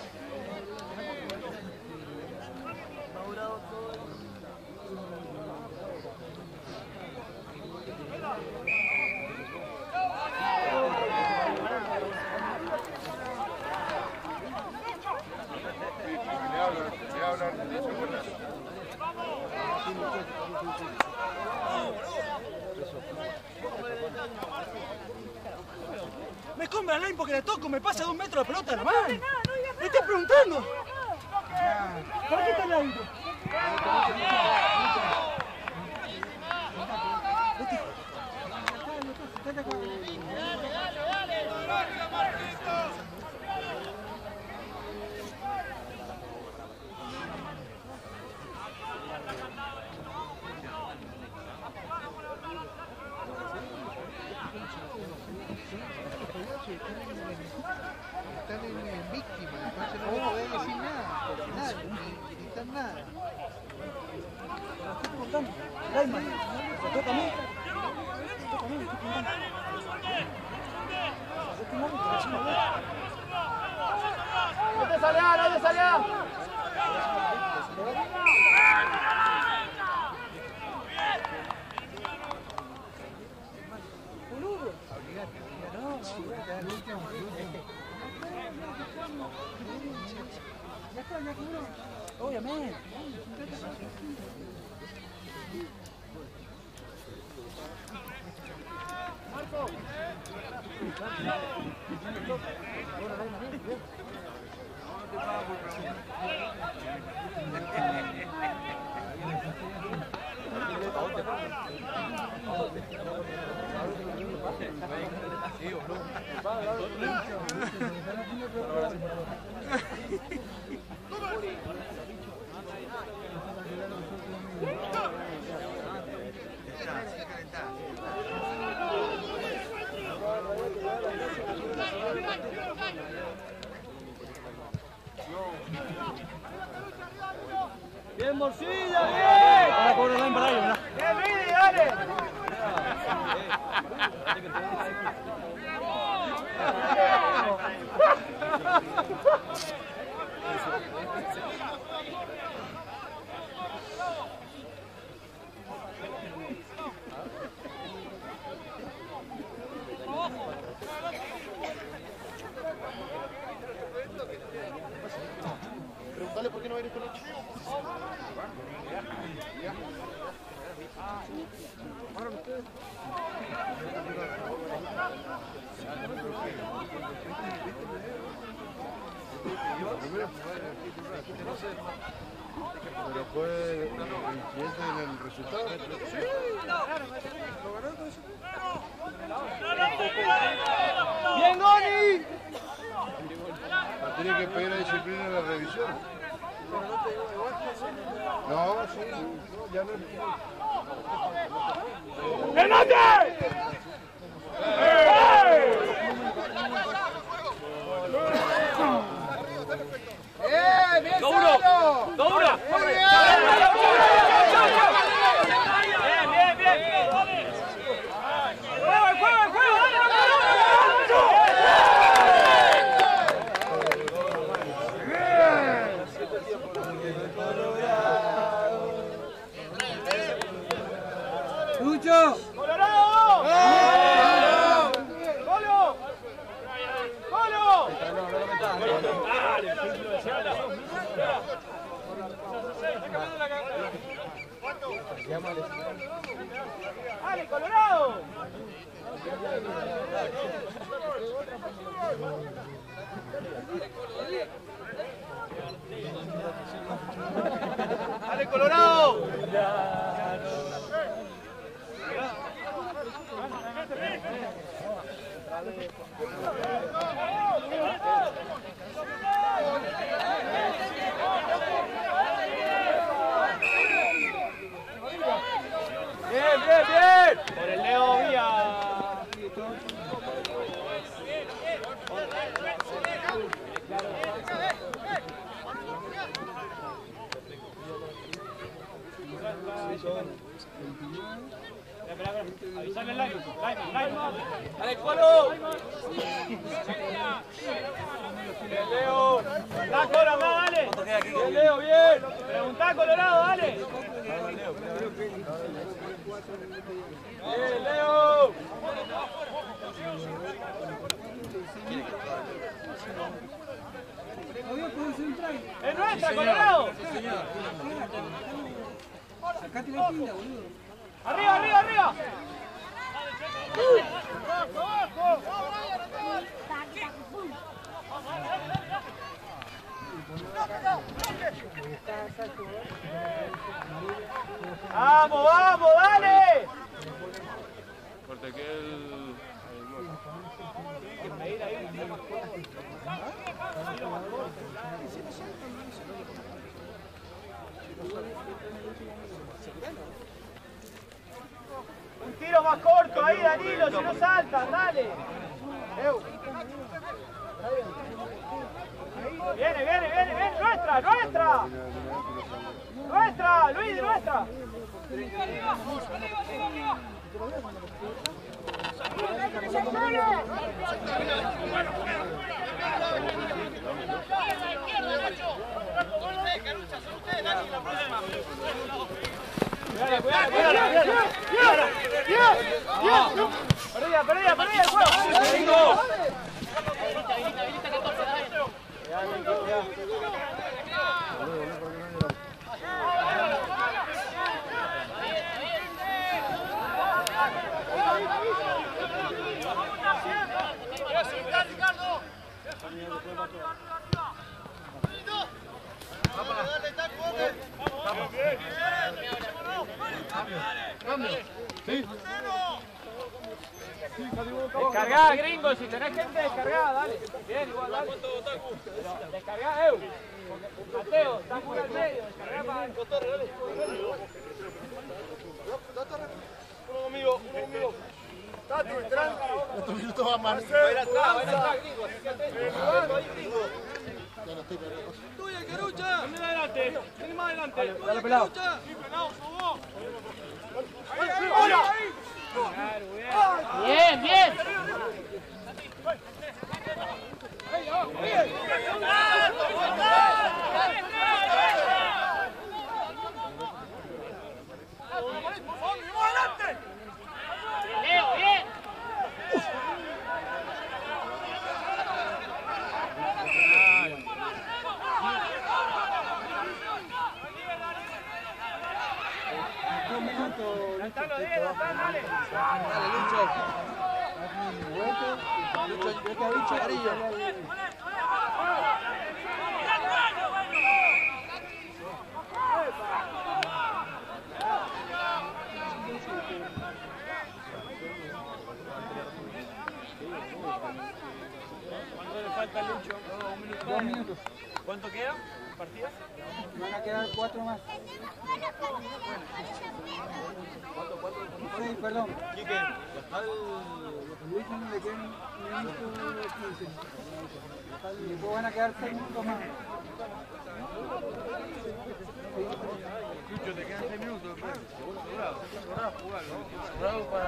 Me come la line porque le toco, me pasa de un metro la pelota a la mano. ¿Me estás preguntando? ¿Para qué está la line? Están en, en víctima, entonces no le podés decir nada. Nada, ni gritar nada. ¿Me estoy preguntando? Lyman, ¿me toca a mí? ¿Me toca a mí? ¿Me estoy preguntando? ¿Estoy mal? ¿Te decimos bien? ¡No te salgas, no te salgas! Boludo. Ya está, ya quedó. Obviamente. Marco. Bien, Morcilla, bien. Ahora cobra line para ellos, mirá. Bien, Vidi, dale. que no eres con ocho? ¿Pararon ustedes? Pero fue influyente en el resultado. ¡Bien, Goni! Tiene que pedir la disciplina en la revisión. No, sí, no, ya no es. ¡Eh, bien, ¡Duro! Salo! ¡Duro! ¡Muy bien! ¡Bien, bien, bien! ¡Juego, el juego, el juego! ¡Lucho! ¡Colorado! ¡Golo! ¡Golo! ¡Dale, Colorado! ¡Dale, Colorado! Bien, bien, bien. Por el Leo Vía. Avisarle al Laino, Laino, Laino. ¡Dale, Colo! Bien, Leo. ¡Da, Cora, más, dale! Bien, Leo, bien. Preguntá, Colorado, dale. Bien, Leo. ¡Es nuestra, Colorado! Sacate la pinta, boludo. ¡Arriba, arriba, arriba! ¡Vamos, vamos, dale! Corte que el... Un tiro más corto ahí, Danilo, si no saltan, dale. Viene, viene, viene, viene, nuestra, nuestra. Nuestra, Luis, nuestra. Cuidado, cuidado, cuidado. Perdida, perdida, perdida el juego. Descargá, gringo, si tenés gente descargada, dale. Bien, igual, dale. Pero descargá, Eu. Mateo, está fuera al medio, descargá para... Uno conmigo, uno conmigo. Tato, tranqui. Estos minutos van más. Va a ir atrás, va a ir atrás, gringo, así que atento. Ahí, gringo. Ya no estoy para la cosa. ¡Tuya, Carucha! ¡Ven adelante! ¡Ven más adelante! Dale, pelado. Bien, bien. Leo, bien. los dedos, dale. Dale, Lucho. Lucho, Lucho, Lucho, amarillo. ¿Cuánto le falta a Lucho? Dos minutos. ¿Cuánto queda? ¿Partida? Van a quedar cuatro más. Sí, perdón. Quique. Luis no le quedan un minuto quince. Y después van a quedar seis minutos más. Lucho, te quedan seis minutos después. Bravo, bravo, jugarlo. Bravo para...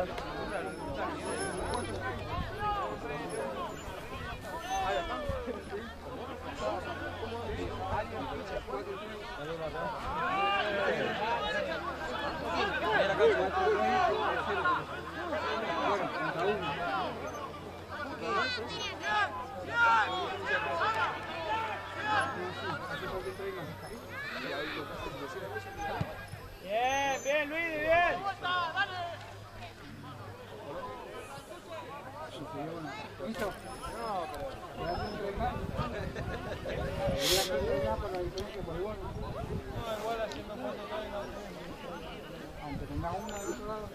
Bien, bien, Luis, bien. ¿Listo? No, pero... ¿Voy a entrenar? ¿Voy a entrenar por la diferencia por igual? No, igual haciendo fondo todavía. Aunque tenga una del otro lado.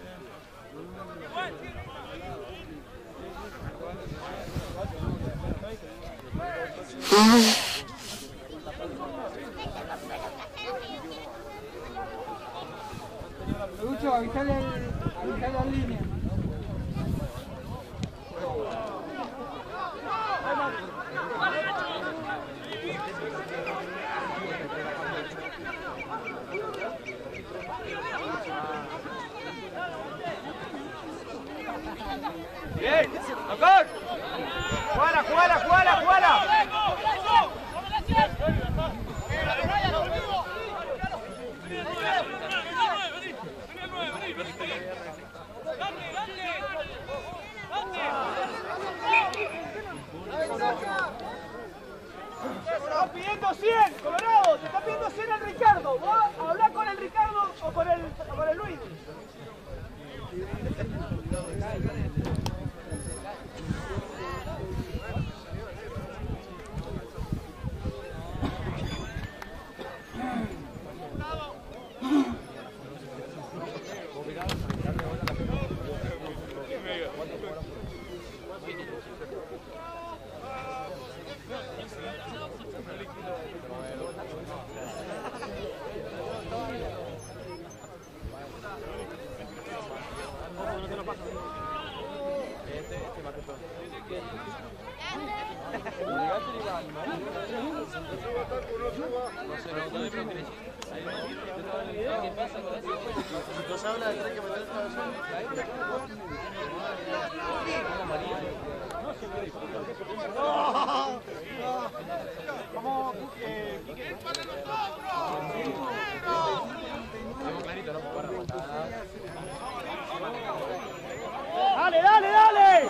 Lucho, avisale, avisale a línea. Bien, acá. Jugala, jugala, jugala, jugala. Te está pidiendo cien, Colorado, te está pidiendo cien al Ricardo. ¿Vos hablás con el Ricardo o con el, o con el Luis? Nos habla de tres que meter esta versión. Vamos, Quique. Dale, dale, dale.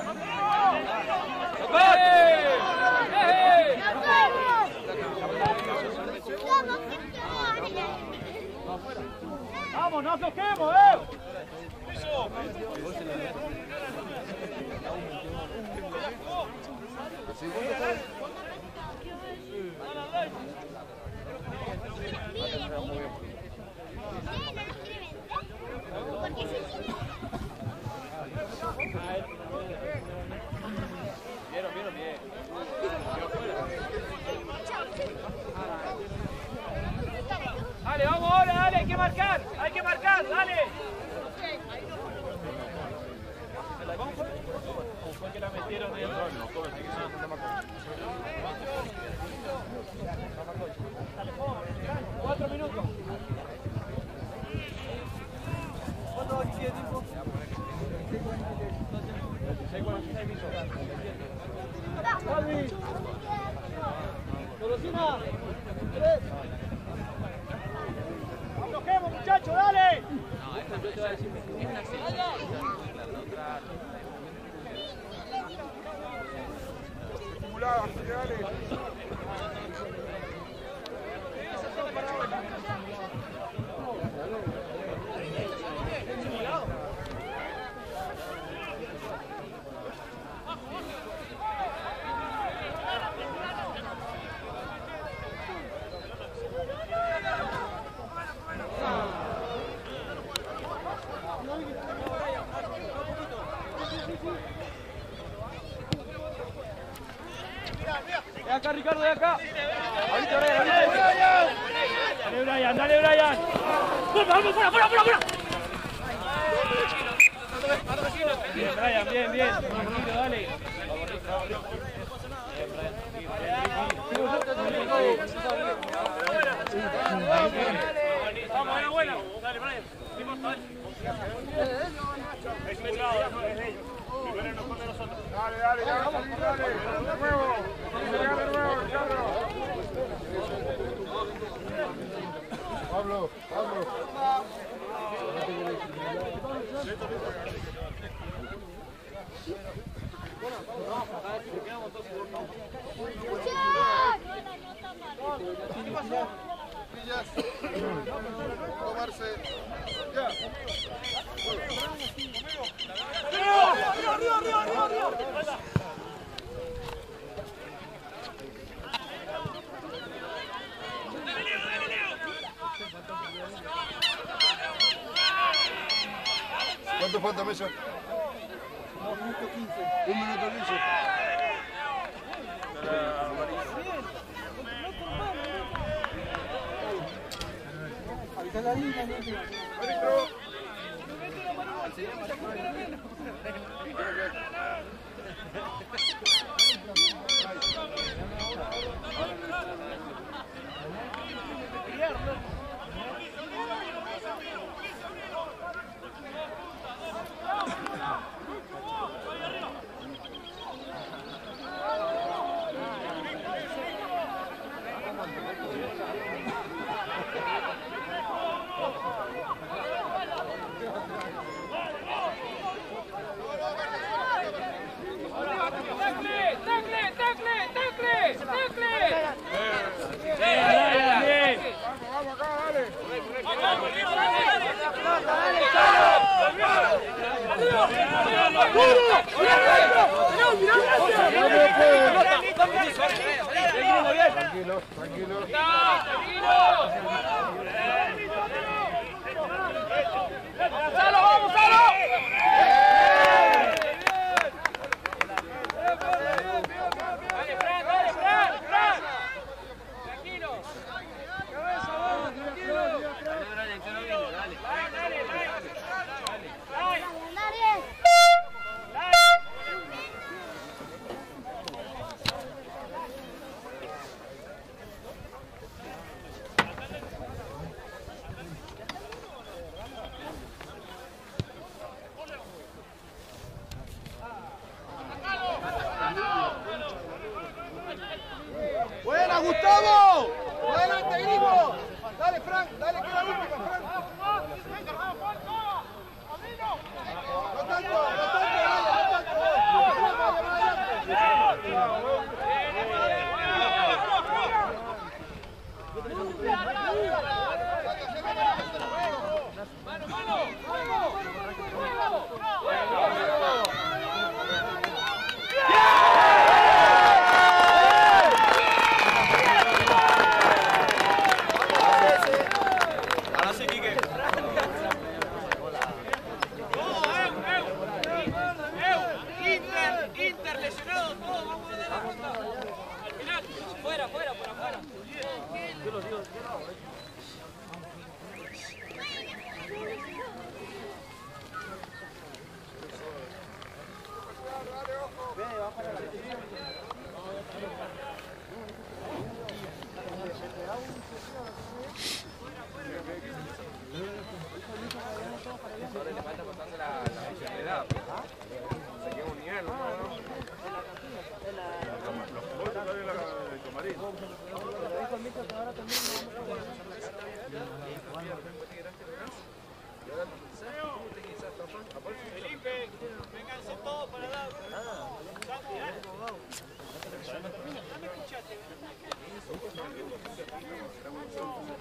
Vamos, no aflojemos, eh. Vieron, vieron bien. Dale, vamos ahora, dale, hay que marcar, hay que marcar, dale. ¿Cómo fue que la metieron ahí? Cuatro minutos. ¿Cuánto va a quedar tiempo? seis cuarenta y seis minutos. Salvi. Soluciona. Tres. ¡Aflojemos, muchachos, dale! No, esta yo te voy a decir. Acumulada, dale. Ricardo, de acá. Ahorita, Brian, ahorita. Dale, Brian, dale, Brian. Vamos, fuera, fuera, fuera, fuera. Bien, Brian, bien, bien. Tranquilo, dale. Vamos, era buena. Dale, Brian. Es un lado, es de ellos. Primero nos pone nosotros. Dale, dale, dale, dale. De nuevo. De nuevo, Ricardo. Pablo, Pablo. ¿Qué pasó? Tomarse. Ya. ¡Arriba, arriba, arriba, arriba, arriba! ¿Cuánto falta, Mesa? Un minuto quince. Un minuto quince. Avisa la línea, ¿no? Tranquilo, tranquilo. ¡Salo, vamos, Salo! Dale, Fran, dale, Fran, Fran. Tranquilo. Cabeza, vamos, tranquilo. Dale, Brian, que no viene, dale. Dale, dale, dale. ¡Buena, Gustavo! ¡Adelante, Grimo! Dale, Frank, dale, que es la última, Frank. No tanto, no tanto, dale, ¡Mano, mano! ¡Fuego! ¡Fuego! ¡Fuego! Ahora sí, Quique. Inter, Inter lesionado, todo, vamos a dar la vuelta. Al final, fuera, fuera, por afuera. Le falta pasarse la posibilidad. Se queda un nivel, ¿no? Felipe, vénganse todos para dar. Santi, ¿eh? No me escuchaste, ¿verdad?